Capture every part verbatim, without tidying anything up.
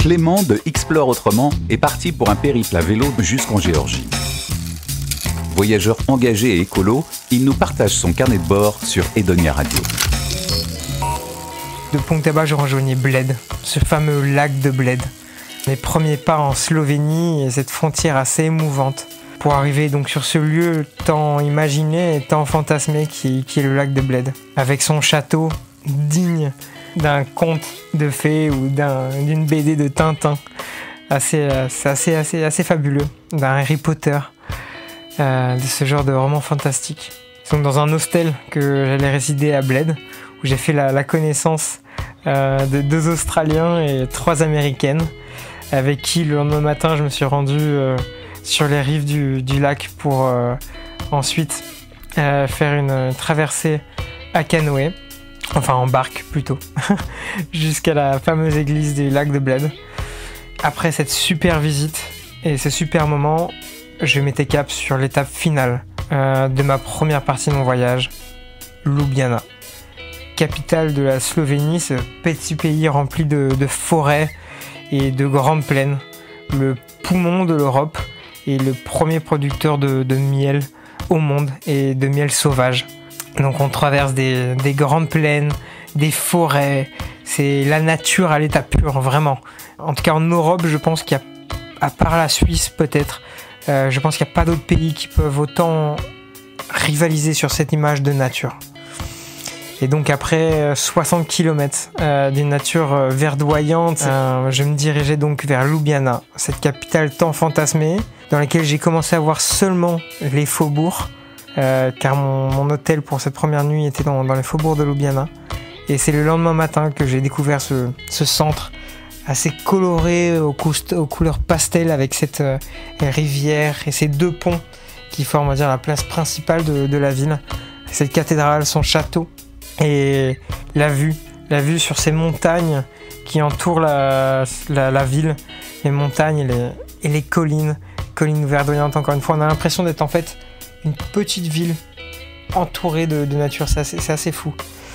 Clément de Explore Autrement est parti pour un périple à vélo jusqu'en Géorgie. Voyageur engagé et écolo, il nous partage son carnet de bord sur Edonia Radio. De Ponteba, je rejoignais Bled, ce fameux lac de Bled. Mes premiers pas en Slovénie et cette frontière assez émouvante pour arriver donc sur ce lieu tant imaginé et tant fantasmé qui, qui est le lac de Bled, avec son château digne d'un conte de fées ou d'un, d'une B D de Tintin, assez, c'est assez, assez, assez fabuleux, d'un Harry Potter, euh, de ce genre de roman fantastique. Donc dans un hostel que j'allais résider à Bled, où j'ai fait la, la connaissance euh, de deux Australiens et trois Américaines, avec qui le lendemain matin je me suis rendu euh, sur les rives du, du lac pour euh, ensuite euh, faire une traversée à canoë, enfin en barque plutôt, jusqu'à la fameuse église du lac de Bled. Après cette super visite et ce super moment, je mettais cap sur l'étape finale euh, de ma première partie de mon voyage, Ljubljana, capitale de la Slovénie, ce petit pays rempli de, de forêts et de grandes plaines, le poumon de l'Europe et le premier producteur de, de miel au monde et de miel sauvage. Donc on traverse des, des grandes plaines, des forêts, c'est la nature à l'état pur, vraiment. En tout cas en Europe, je pense qu'il y a, à part la Suisse peut-être, euh, je pense qu'il n'y a pas d'autres pays qui peuvent autant rivaliser sur cette image de nature. Et donc après soixante kilomètres euh, d'une nature euh, verdoyante, euh, je me dirigeais donc vers Ljubljana, cette capitale tant fantasmée, dans laquelle j'ai commencé à voir seulement les faubourgs, euh, car mon, mon hôtel pour cette première nuit était dans, dans les faubourgs de Ljubljana. Et c'est le lendemain matin que j'ai découvert ce, ce centre assez coloré, aux, couste, aux couleurs pastel, avec cette euh, rivière et ces deux ponts qui forment, on va dire, la place principale de, de la ville. Cette cathédrale, son château. Et la vue, la vue sur ces montagnes qui entourent la, la, la ville, les montagnes et les, et les collines, collines verdoyantes encore une fois. On a l'impression d'être en fait une petite ville entourée de, de nature, c'est assez, c'est assez fou.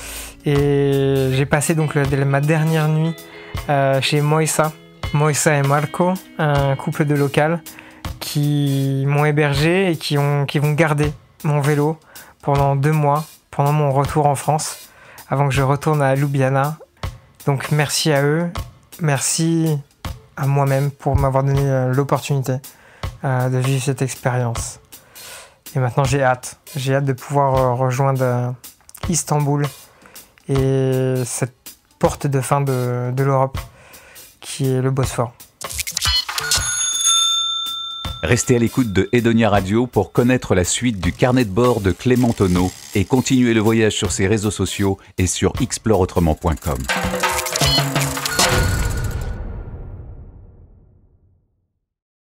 Et j'ai passé donc le, ma dernière nuit euh, chez Moisa, Moisa et Marco, un couple de locals qui m'ont hébergé et qui, ont, qui vont garder mon vélo pendant deux mois. Pendant mon retour en France, avant que je retourne à Ljubljana. Donc merci à eux, merci à moi-même pour m'avoir donné euh, l'opportunité euh, de vivre cette expérience. Et maintenant j'ai hâte, j'ai hâte de pouvoir euh, rejoindre euh, Istanbul et cette porte de fin de, de l'Europe qui est le Bosphore. Restez à l'écoute de Edonia Radio pour connaître la suite du carnet de bord de Clément Tonneau et continuer le voyage sur ses réseaux sociaux et sur explore autrement point com.